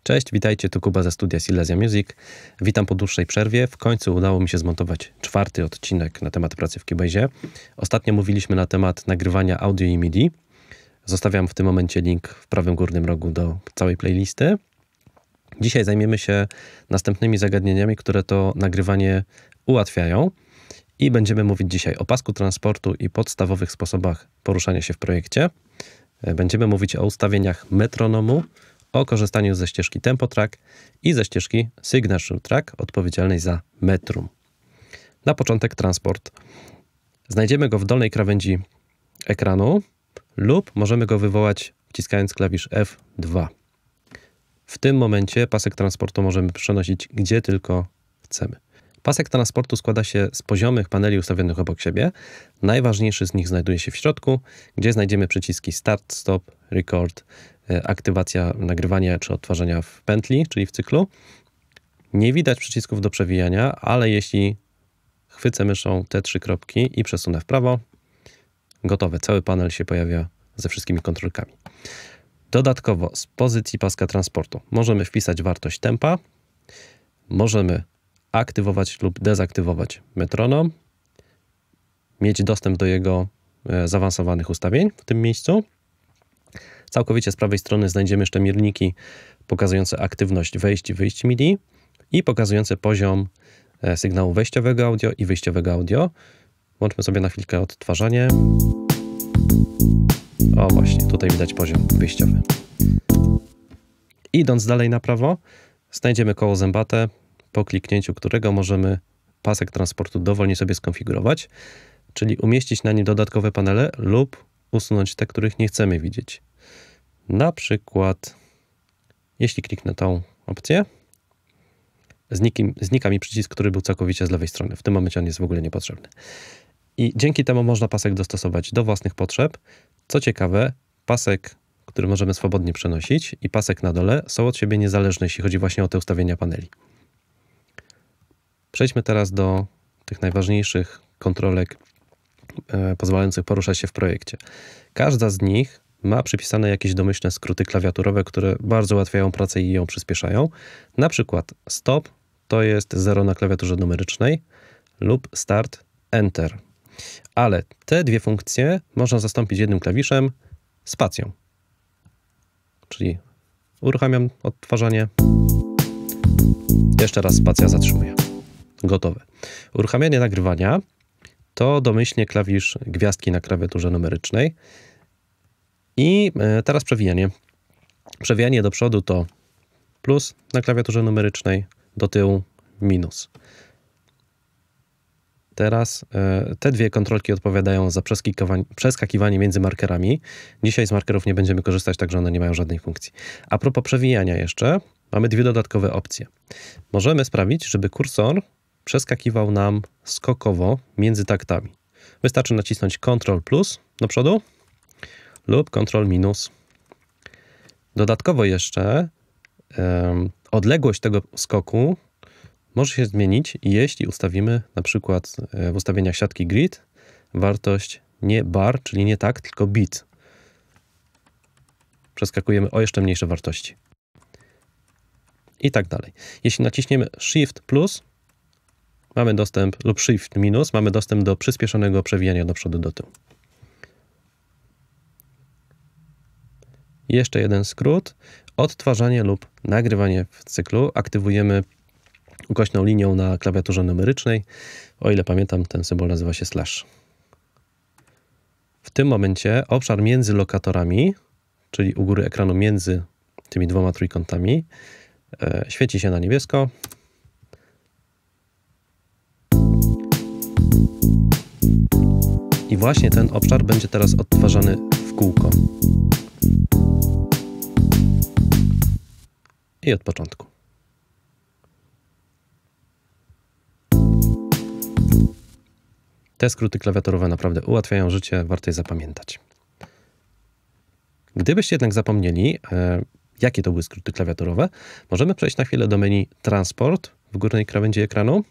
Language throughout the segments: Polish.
Cześć, witajcie, tu Kuba ze studia Silesia Music. Witam po dłuższej przerwie. W końcu udało mi się zmontować 4. odcinek na temat pracy w Cubase'ie. Ostatnio mówiliśmy na temat nagrywania audio i MIDI. Zostawiam w tym momencie link w prawym górnym rogu do całej playlisty. Dzisiaj zajmiemy się następnymi zagadnieniami, które to nagrywanie ułatwiają. I będziemy mówić dzisiaj o pasku transportu i podstawowych sposobach poruszania się w projekcie. Będziemy mówić o ustawieniach metronomu, o korzystaniu ze ścieżki Tempo Track i ze ścieżki Signature Track odpowiedzialnej za metrum. Na początek transport. Znajdziemy go w dolnej krawędzi ekranu lub możemy go wywołać wciskając klawisz F2. W tym momencie pasek transportu możemy przenosić gdzie tylko chcemy. Pasek transportu składa się z poziomych paneli ustawionych obok siebie. Najważniejszy z nich znajduje się w środku, gdzie znajdziemy przyciski Start, Stop, Record, aktywacja nagrywania czy odtwarzania w pętli, czyli w cyklu. Nie widać przycisków do przewijania, ale jeśli chwycę myszą te 3 kropki i przesunę w prawo, gotowe, cały panel się pojawia ze wszystkimi kontrolkami. Dodatkowo z pozycji paska transportu możemy wpisać wartość tempa, możemy aktywować lub dezaktywować metronom, mieć dostęp do jego zaawansowanych ustawień w tym miejscu. Całkowicie z prawej strony znajdziemy jeszcze mierniki pokazujące aktywność wejść i wyjść MIDI i pokazujące poziom sygnału wejściowego audio i wyjściowego audio. Włączmy sobie na chwilkę odtwarzanie. O właśnie, tutaj widać poziom wyjściowy. Idąc dalej na prawo, znajdziemy koło zębate, po kliknięciu którego możemy pasek transportu dowolnie sobie skonfigurować, czyli umieścić na nim dodatkowe panele lub usunąć te, których nie chcemy widzieć. Na przykład, jeśli kliknę tą opcję, znika mi przycisk, który był całkowicie z lewej strony. W tym momencie on jest w ogóle niepotrzebny. I dzięki temu można pasek dostosować do własnych potrzeb. Co ciekawe, pasek, który możemy swobodnie przenosić i pasek na dole są od siebie niezależne, jeśli chodzi właśnie o te ustawienia paneli. Przejdźmy teraz do tych najważniejszych kontrolek pozwalających poruszać się w projekcie. Każda z nich ma przypisane jakieś domyślne skróty klawiaturowe, które bardzo ułatwiają pracę i ją przyspieszają. Na przykład stop to jest 0 na klawiaturze numerycznej lub start enter. Ale te dwie funkcje można zastąpić jednym klawiszem, spacją. Czyli uruchamiam odtwarzanie. Jeszcze raz spacja zatrzymuję. Gotowe. Uruchamianie nagrywania to domyślnie klawisz gwiazdki na klawiaturze numerycznej. I teraz przewijanie. Przewijanie do przodu to plus na klawiaturze numerycznej, do tyłu minus. Teraz te dwie kontrolki odpowiadają za przeskakiwanie między markerami. Dzisiaj z markerów nie będziemy korzystać, także one nie mają żadnej funkcji. A propos przewijania jeszcze, mamy dwie dodatkowe opcje. Możemy sprawić, żeby kursor przeskakiwał nam skokowo między taktami. Wystarczy nacisnąć Ctrl plus do przodu lub Ctrl minus. Dodatkowo jeszcze odległość tego skoku może się zmienić, jeśli ustawimy na przykład w ustawieniach siatki grid wartość nie bar, czyli nie takt, tylko bit. Przeskakujemy o jeszcze mniejsze wartości. I tak dalej. Jeśli naciśniemy Shift plus, mamy dostęp, lub Shift minus, mamy dostęp do przyspieszonego przewijania do przodu, do tyłu. Jeszcze jeden skrót. Odtwarzanie lub nagrywanie w cyklu aktywujemy ukośną linią na klawiaturze numerycznej. O ile pamiętam, ten symbol nazywa się slash. W tym momencie obszar między lokatorami, czyli u góry ekranu między tymi dwoma trójkątami, świeci się na niebiesko. I właśnie ten obszar będzie teraz odtwarzany w kółko. I od początku. Te skróty klawiaturowe naprawdę ułatwiają życie, warto je zapamiętać. Gdybyście jednak zapomnieli, jakie to były skróty klawiaturowe, możemy przejść na chwilę do menu Transport w górnej krawędzi ekranu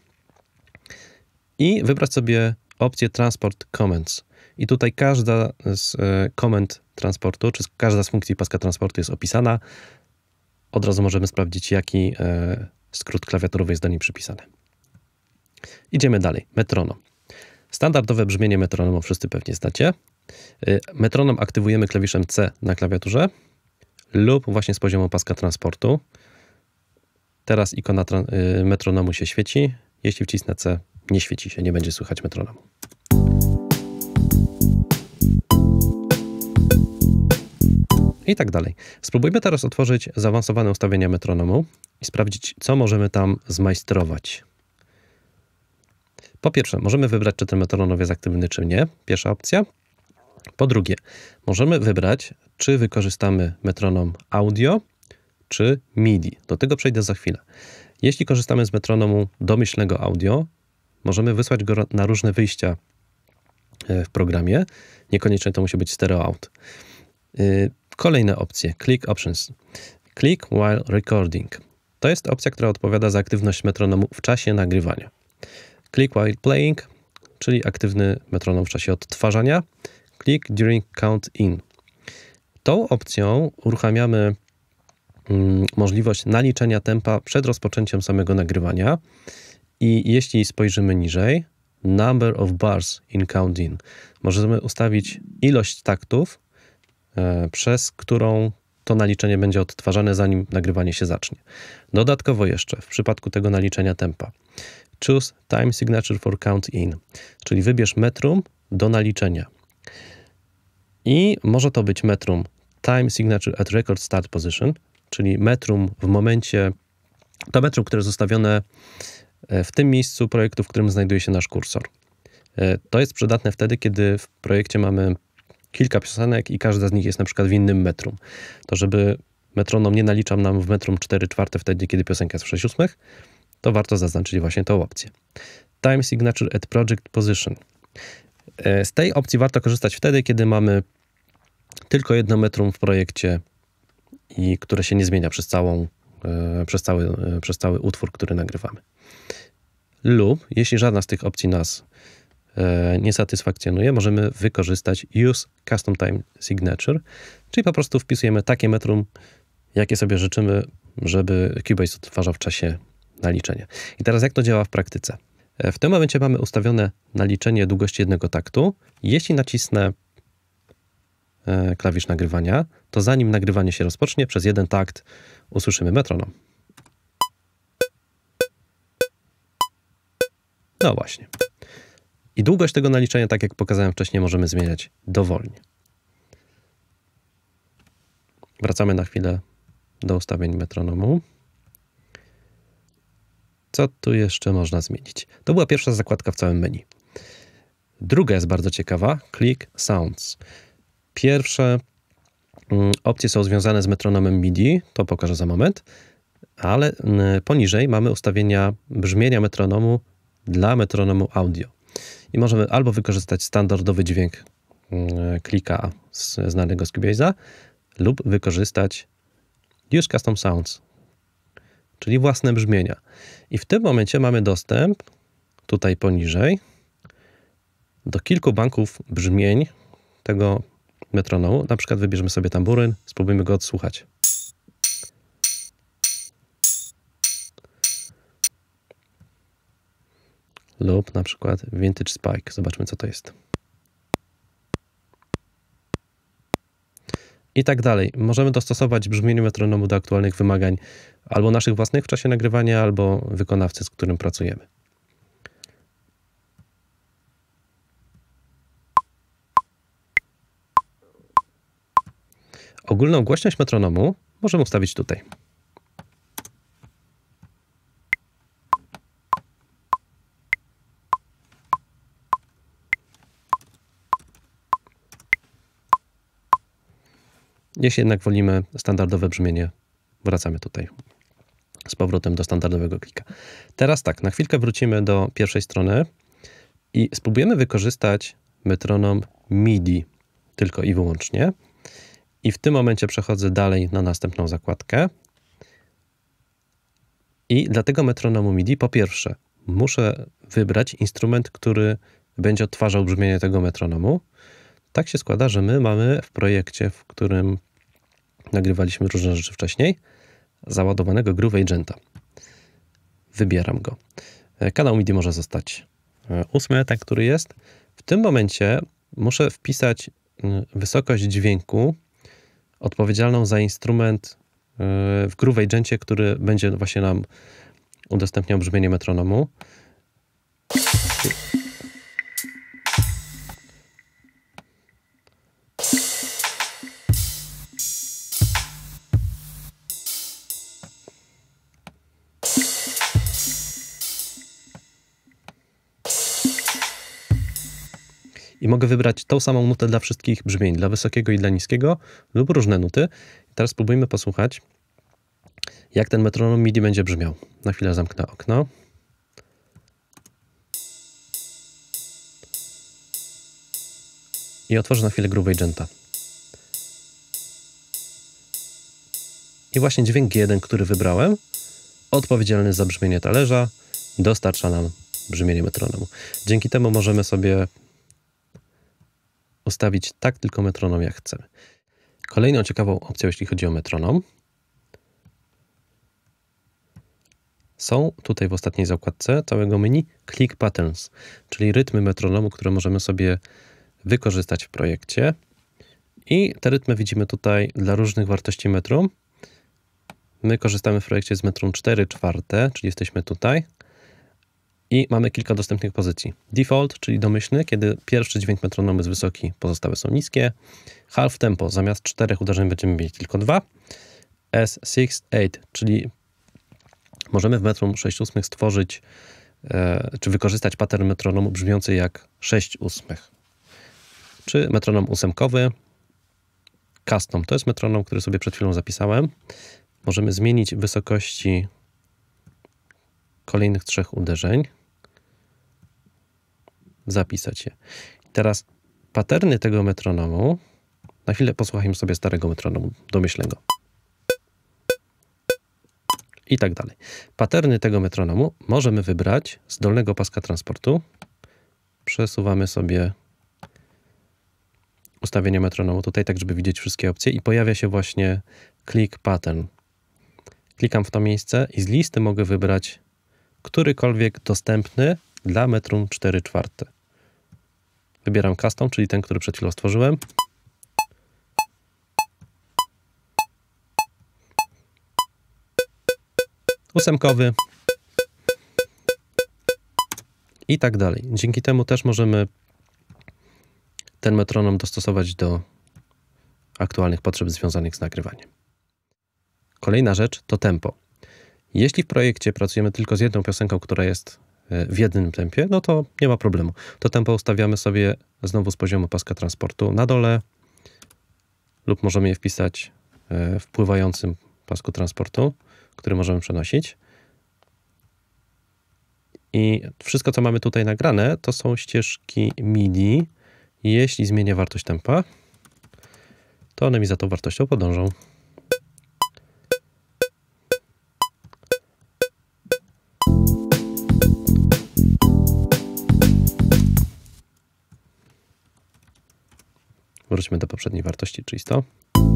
i wybrać sobie opcję Transport Commands. I tutaj każda z komend transportu, czy każda z funkcji paska transportu jest opisana. od razu możemy sprawdzić, jaki skrót klawiaturowy jest do niej przypisany. Idziemy dalej. Metronom. Standardowe brzmienie metronomu wszyscy pewnie znacie. Metronom aktywujemy klawiszem C na klawiaturze lub właśnie z poziomu paska transportu. Teraz ikona metronomu się świeci. Jeśli wcisnę C, nie świeci się, nie będzie słychać metronomu. I tak dalej. Spróbujmy teraz otworzyć zaawansowane ustawienia metronomu i sprawdzić, co możemy tam zmajstrować. Po pierwsze, możemy wybrać, czy ten metronom jest aktywny, czy nie. Pierwsza opcja. Po drugie, możemy wybrać, czy wykorzystamy metronom audio, czy MIDI. Do tego przejdę za chwilę. Jeśli korzystamy z metronomu domyślnego audio, możemy wysłać go na różne wyjścia w programie. Niekoniecznie to musi być stereo out. Kolejne opcje. Click Options. Click while recording. To jest opcja, która odpowiada za aktywność metronomu w czasie nagrywania. Click while playing, czyli aktywny metronom w czasie odtwarzania. Click during count in. Tą opcją uruchamiamy możliwość naliczenia tempa przed rozpoczęciem samego nagrywania i jeśli spojrzymy niżej, number of bars in count in. Możemy ustawić ilość taktów, przez którą to naliczenie będzie odtwarzane, zanim nagrywanie się zacznie. Dodatkowo jeszcze, w przypadku tego naliczenia tempa, choose time signature for count in, czyli wybierz metrum do naliczenia. I może to być metrum time signature at record start position, czyli metrum w momencie, to metrum, które jest zostawione w tym miejscu projektu, w którym znajduje się nasz kursor. To jest przydatne wtedy, kiedy w projekcie mamy kilka piosenek i każda z nich jest na przykład w innym metrum. To żeby metronom nie naliczał nam w metrum 4/4 wtedy, kiedy piosenka jest w 6/8, to warto zaznaczyć właśnie tą opcję. Time signature at project position. Z tej opcji warto korzystać wtedy, kiedy mamy tylko jedno metrum w projekcie i które się nie zmienia przez cały utwór, który nagrywamy. Lub jeśli żadna z tych opcji nas nie satysfakcjonuje, możemy wykorzystać Use Custom Time Signature, czyli po prostu wpisujemy takie metrum, jakie sobie życzymy, żeby Cubase odtwarzał w czasie naliczenia. I teraz jak to działa w praktyce? W tym momencie mamy ustawione naliczenie długości jednego taktu. Jeśli nacisnę klawisz nagrywania, to zanim nagrywanie się rozpocznie, przez jeden takt usłyszymy metronom. No właśnie. I długość tego naliczenia, tak jak pokazałem wcześniej, możemy zmieniać dowolnie. Wracamy na chwilę do ustawień metronomu. Co tu jeszcze można zmienić? To była pierwsza zakładka w całym menu. Druga jest bardzo ciekawa. Click Sounds. Pierwsze opcje są związane z metronomem MIDI. To pokażę za moment. Ale poniżej mamy ustawienia brzmienia metronomu dla metronomu audio. I możemy albo wykorzystać standardowy dźwięk klika znanego z Cubase'a, lub wykorzystać Use Custom Sounds, czyli własne brzmienia. I w tym momencie mamy dostęp, tutaj poniżej, do kilku banków brzmień tego metronomu. Na przykład wybierzemy sobie tamburyn, spróbujmy go odsłuchać. Lub na przykład Vintage Spike. Zobaczmy, co to jest. I tak dalej. Możemy dostosować brzmienie metronomu do aktualnych wymagań albo naszych własnych w czasie nagrywania, albo wykonawcy, z którym pracujemy. Ogólną głośność metronomu możemy ustawić tutaj. Jeśli jednak wolimy standardowe brzmienie, wracamy tutaj z powrotem do standardowego klika. Teraz tak, na chwilkę wrócimy do pierwszej strony i spróbujemy wykorzystać metronom MIDI tylko i wyłącznie. I w tym momencie przechodzę dalej na następną zakładkę. I dla tego metronomu MIDI po pierwsze muszę wybrać instrument, który będzie odtwarzał brzmienie tego metronomu. Tak się składa, że my mamy w projekcie, w którym nagrywaliśmy różne rzeczy wcześniej, załadowanego Groove Agenta. Wybieram go. Kanał MIDI może zostać 8, ten, który jest. W tym momencie muszę wpisać wysokość dźwięku odpowiedzialną za instrument w Groove Agencie, który będzie właśnie nam udostępniał brzmienie metronomu. I mogę wybrać tą samą nutę dla wszystkich brzmień, dla wysokiego i dla niskiego, lub różne nuty. I teraz spróbujmy posłuchać, jak ten metronom MIDI będzie brzmiał. Na chwilę zamknę okno. I otworzę na chwilę Groove Agenta. I właśnie dźwięk G1, który wybrałem, odpowiedzialny za brzmienie talerza, dostarcza nam brzmienie metronomu. Dzięki temu możemy sobie ustawić tak tylko metronom, jak chcemy. Kolejną ciekawą opcją, jeśli chodzi o metronom, są tutaj w ostatniej zakładce całego menu Click Patterns, czyli rytmy metronomu, które możemy sobie wykorzystać w projekcie. I te rytmy widzimy tutaj dla różnych wartości metrum. My korzystamy w projekcie z metrum 4/4, czyli jesteśmy tutaj. I mamy kilka dostępnych pozycji. Default, czyli domyślny, kiedy pierwszy dźwięk metronomu jest wysoki, pozostałe są niskie. Half tempo, zamiast 4 uderzeń będziemy mieli tylko 2. S6/8, czyli możemy w metrum 6/8 stworzyć, czy wykorzystać pattern metronomu brzmiący jak 6/8. Czy metronom ósemkowy. Custom, to jest metronom, który sobie przed chwilą zapisałem. Możemy zmienić wysokości kolejnych 3 uderzeń. Zapisać je. Teraz paterny tego metronomu, na chwilę posłuchajmy sobie starego metronomu domyślnego. I tak dalej. Paterny tego metronomu możemy wybrać z dolnego paska transportu. Przesuwamy sobie ustawienia metronomu tutaj, tak żeby widzieć wszystkie opcje i pojawia się właśnie Click Pattern. Klikam w to miejsce i z listy mogę wybrać którykolwiek dostępny dla metrum 4/4. Wybieram Custom, czyli ten, który przed chwilą stworzyłem. Ósemkowy. I tak dalej. Dzięki temu też możemy ten metronom dostosować do aktualnych potrzeb związanych z nagrywaniem. Kolejna rzecz to tempo. Jeśli w projekcie pracujemy tylko z jedną piosenką, która jest w jednym tempie, no to nie ma problemu. To tempo ustawiamy sobie znowu z poziomu paska transportu na dole lub możemy je wpisać w pływającym pasku transportu, który możemy przenosić. I wszystko, co mamy tutaj nagrane, to są ścieżki MIDI. Jeśli zmienię wartość tempa, to one mi za tą wartością podążą. Wróćmy do poprzedniej wartości, czyli 100.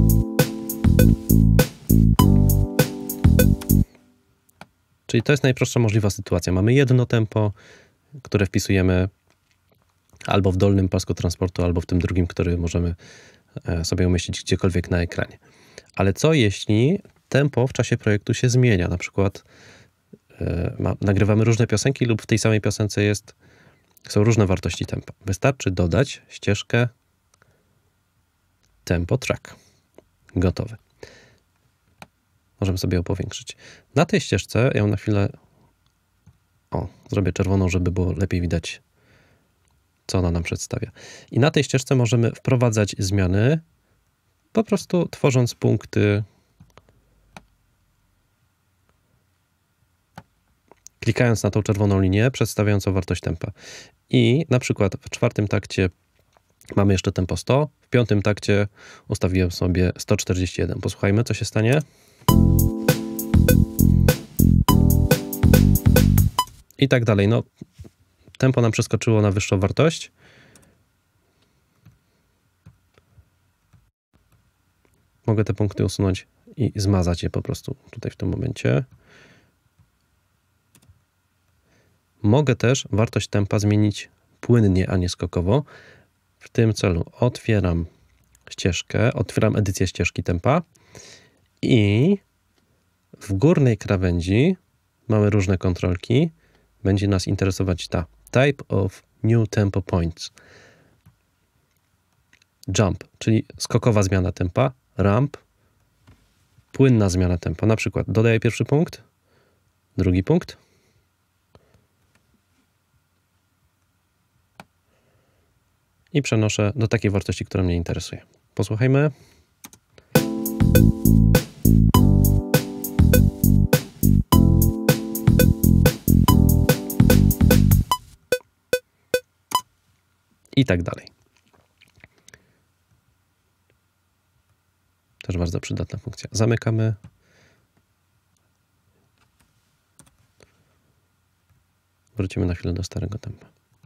Czyli to jest najprostsza możliwa sytuacja. Mamy jedno tempo, które wpisujemy albo w dolnym pasku transportu, albo w tym drugim, który możemy sobie umieścić gdziekolwiek na ekranie. Ale co jeśli tempo w czasie projektu się zmienia? Na przykład nagrywamy różne piosenki lub w tej samej piosence są różne wartości tempa. Wystarczy dodać ścieżkę tempo track. Gotowe. Możemy sobie ją powiększyć. Na tej ścieżce, ja ją na chwilę zrobię czerwoną, żeby było lepiej widać, co ona nam przedstawia. I na tej ścieżce możemy wprowadzać zmiany, po prostu tworząc punkty, klikając na tą czerwoną linię przedstawiającą wartość tempa. I na przykład w 4. takcie mamy jeszcze tempo 100, w 5. takcie ustawiłem sobie 141. Posłuchajmy, co się stanie. I tak dalej. No, tempo nam przeskoczyło na wyższą wartość. Mogę te punkty usunąć i zmazać je po prostu tutaj w tym momencie. Mogę też wartość tempa zmienić płynnie, a nie skokowo. W tym celu otwieram ścieżkę, otwieram edycję ścieżki tempa i w górnej krawędzi mamy różne kontrolki. Będzie nas interesować ta Type of New Tempo Points. Jump, czyli skokowa zmiana tempa. Ramp, płynna zmiana tempa. Na przykład dodaję pierwszy punkt, drugi punkt. I przenoszę do takiej wartości, która mnie interesuje. Posłuchajmy. I tak dalej. Też bardzo przydatna funkcja. Zamykamy. Wrócimy na chwilę do starego tempa.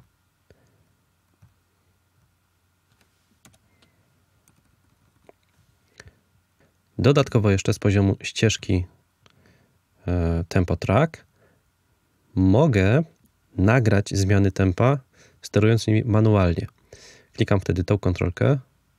Dodatkowo jeszcze z poziomu ścieżki Tempo Track mogę nagrać zmiany tempa, sterując nimi manualnie. Klikam wtedy tą kontrolkę.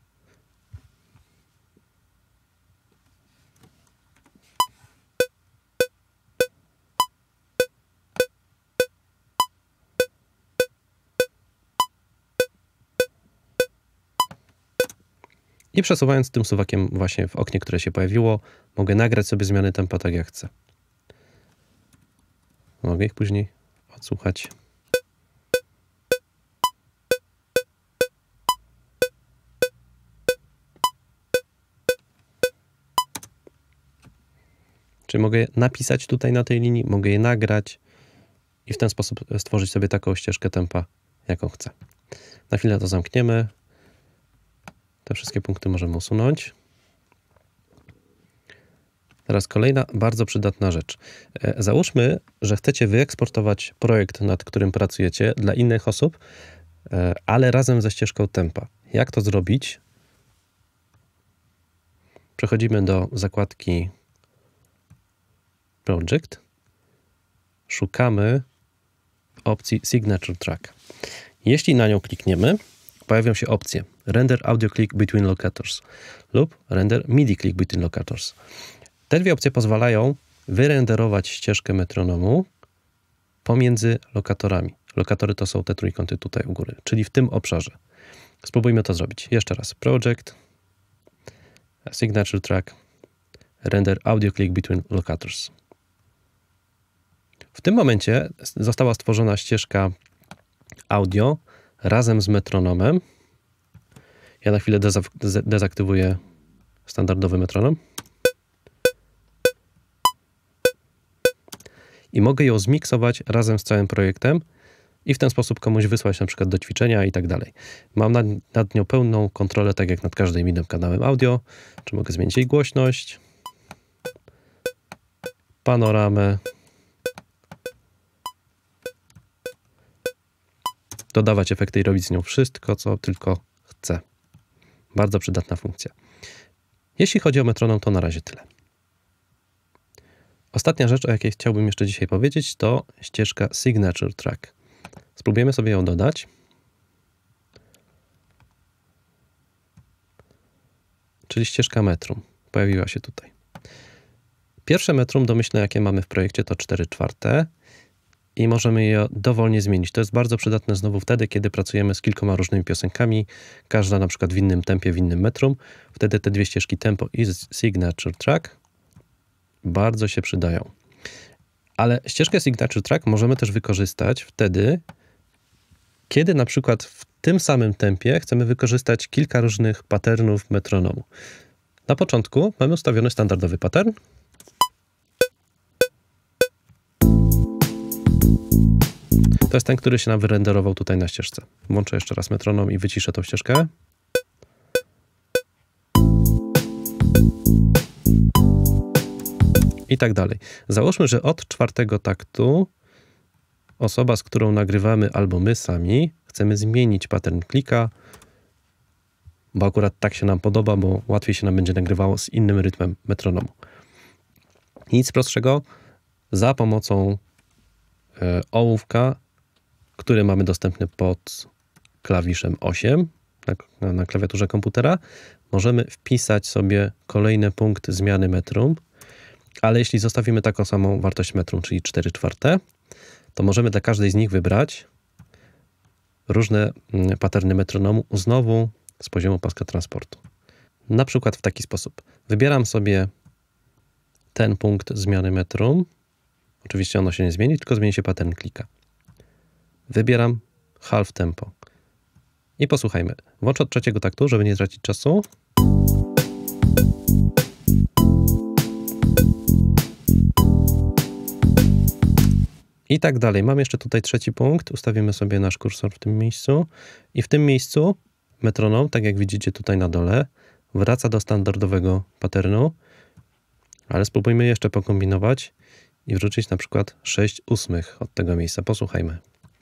I przesuwając tym suwakiem właśnie w oknie, które się pojawiło, mogę nagrać sobie zmiany tempa tak jak chcę. Mogę ich później odsłuchać. Czyli mogę je napisać tutaj na tej linii, mogę je nagrać i w ten sposób stworzyć sobie taką ścieżkę tempa, jaką chcę. Na chwilę to zamkniemy. Te wszystkie punkty możemy usunąć. Teraz kolejna bardzo przydatna rzecz. Załóżmy, że chcecie wyeksportować projekt, nad którym pracujecie dla innych osób, ale razem ze ścieżką tempa. Jak to zrobić? Przechodzimy do zakładki Project. Szukamy opcji Signature Track. Jeśli na nią klikniemy, pojawią się opcje Render Audio Click Between Locators lub Render MIDI Click Between Locators. Te dwie opcje pozwalają wyrenderować ścieżkę metronomu pomiędzy lokatorami. Lokatory to są te trójkąty tutaj u góry, czyli w tym obszarze. Spróbujmy to zrobić. Jeszcze raz. Project, Signature Track, Render Audio Click Between Locators. W tym momencie została stworzona ścieżka audio razem z metronomem. Ja na chwilę dezaktywuję standardowy metronom. I mogę ją zmiksować razem z całym projektem i w ten sposób komuś wysłać na przykład do ćwiczenia i tak dalej. Mam nad nią pełną kontrolę, tak jak nad każdym innym kanałem audio. Czy mogę zmienić jej głośność, panoramę, dodawać efekty i robić z nią wszystko, co tylko chcę. Bardzo przydatna funkcja. Jeśli chodzi o metronom, to na razie tyle. Ostatnia rzecz, o jakiej chciałbym jeszcze dzisiaj powiedzieć, to ścieżka Signature Track. Spróbujemy sobie ją dodać. Czyli ścieżka metrum. Pojawiła się tutaj. Pierwsze metrum domyślne, jakie mamy w projekcie, to 4/4 i możemy je dowolnie zmienić. To jest bardzo przydatne znowu wtedy, kiedy pracujemy z kilkoma różnymi piosenkami, każda na przykład w innym tempie, w innym metrum. Wtedy te dwie ścieżki tempo i Signature Track bardzo się przydają. Ale ścieżkę Signature Track możemy też wykorzystać wtedy, kiedy na przykład w tym samym tempie chcemy wykorzystać kilka różnych patternów metronomu. Na początku mamy ustawiony standardowy pattern. To jest ten, który się nam wyrenderował tutaj na ścieżce. Włączę jeszcze raz metronom i wyciszę tą ścieżkę. I tak dalej. Załóżmy, że od 4. taktu osoba, z którą nagrywamy, albo my sami, chcemy zmienić pattern klika bo akurat tak się nam podoba, bo łatwiej się nam będzie nagrywało z innym rytmem metronomu. Nic prostszego, za pomocą ołówka, który mamy dostępny pod klawiszem 8 na klawiaturze komputera, możemy wpisać sobie kolejny punkt zmiany metrum, ale jeśli zostawimy taką samą wartość metrum, czyli 4/4, to możemy dla każdej z nich wybrać różne paterny metronomu, znowu z poziomu paska transportu. Na przykład w taki sposób. Wybieram sobie ten punkt zmiany metrum. Oczywiście ono się nie zmieni, tylko zmieni się pattern klika. Wybieram half tempo. I posłuchajmy. Włączę od 3. taktu, żeby nie tracić czasu. I tak dalej. Mam jeszcze tutaj 3. punkt. Ustawimy sobie nasz kursor w tym miejscu. I w tym miejscu metronom, tak jak widzicie tutaj na dole, wraca do standardowego patternu. Ale spróbujmy jeszcze pokombinować i wrzucić na przykład 6/8 od tego miejsca. Posłuchajmy.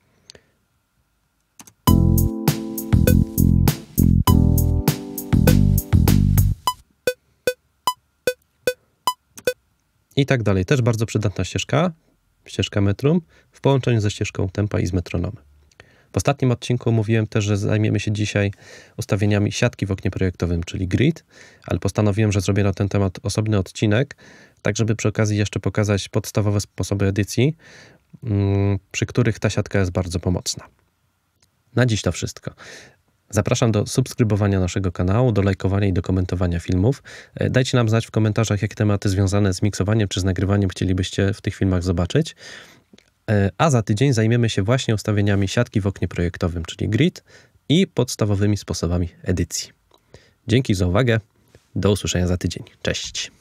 I tak dalej. Też bardzo przydatna ścieżka metrum w połączeniu ze ścieżką tempa i z metronomem. W ostatnim odcinku mówiłem też, że zajmiemy się dzisiaj ustawieniami siatki w oknie projektowym, czyli grid, ale postanowiłem, że zrobię na ten temat osobny odcinek, tak żeby przy okazji jeszcze pokazać podstawowe sposoby edycji, przy których ta siatka jest bardzo pomocna. Na dziś to wszystko. Zapraszam do subskrybowania naszego kanału, do lajkowania i do komentowania filmów. Dajcie nam znać w komentarzach, jakie tematy związane z miksowaniem czy z nagrywaniem chcielibyście w tych filmach zobaczyć. A za tydzień zajmiemy się właśnie ustawieniami siatki w oknie projektowym, czyli grid i podstawowymi sposobami edycji. Dzięki za uwagę. Do usłyszenia za tydzień. Cześć.